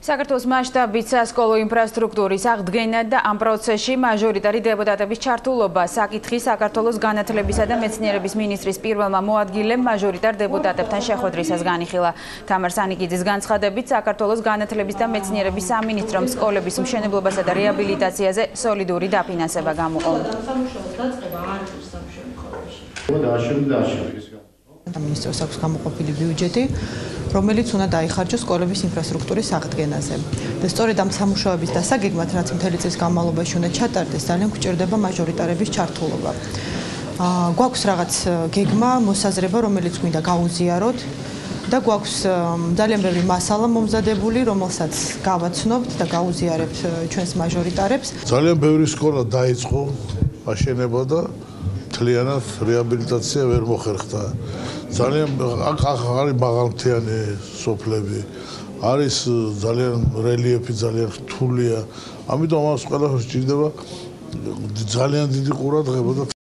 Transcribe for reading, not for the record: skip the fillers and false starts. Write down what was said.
საქართველოს მასშტაბით სასკოლო ინფრასტრუქტურის აღდგენა და ამ პროცესში მაჟორიტარი დეპუტატების ჩართულობა საკითხი საქართველოს განათლებისა და მეცნიერების მინისტრის პირველმა მოადგილემ მაჟორიტარ დეპუტატებთან შეხვედრისას განიხილა. თამარ სანიკიძის განცხადებით, საქართველოს განათლების და მეცნიერების სამინისტრომ სკოლების მშენებლობასა და რეაბილიტაციაზე სოლიდური დაფინანსება გამოყო. Ministros აქვს გამოყოფილი ბიუჯეტი, რომელიც უნდა დაიხარჯოს სკოლების ინფრასტრუქტურის აღდგენაზე. და სწორედ ამ სამუშაოების დასაგეგმად, რაც მთელი წლის განმავლობაში უნდა ჩატარდეს, ძალიან გვჭირდება მაჟორიტარების ჩართულობა. გვაქვს რაღაც გეგმა, მოსაზრება, რომელიც გვინდა გავუზიაროთ და გვაქვს ძალიან ბევრი მასალა მომზადებული, რომელსაც გავაცნობთ და გავუზიარებთ ჩვენს მაჟორიტარებს. ძალიან ბევრი სკოლა დაიწყო აშენება და მთლიანად რეაბილიტაცია ვერ მოხერხდა. ძალიან არის მაღალმთიანი სოფლები, არის ძალიან რელიეფი ძალიან რთულია. ამიტომ ამას ყველაფერს სჭირდება ძალიან დიდი ყურადღება და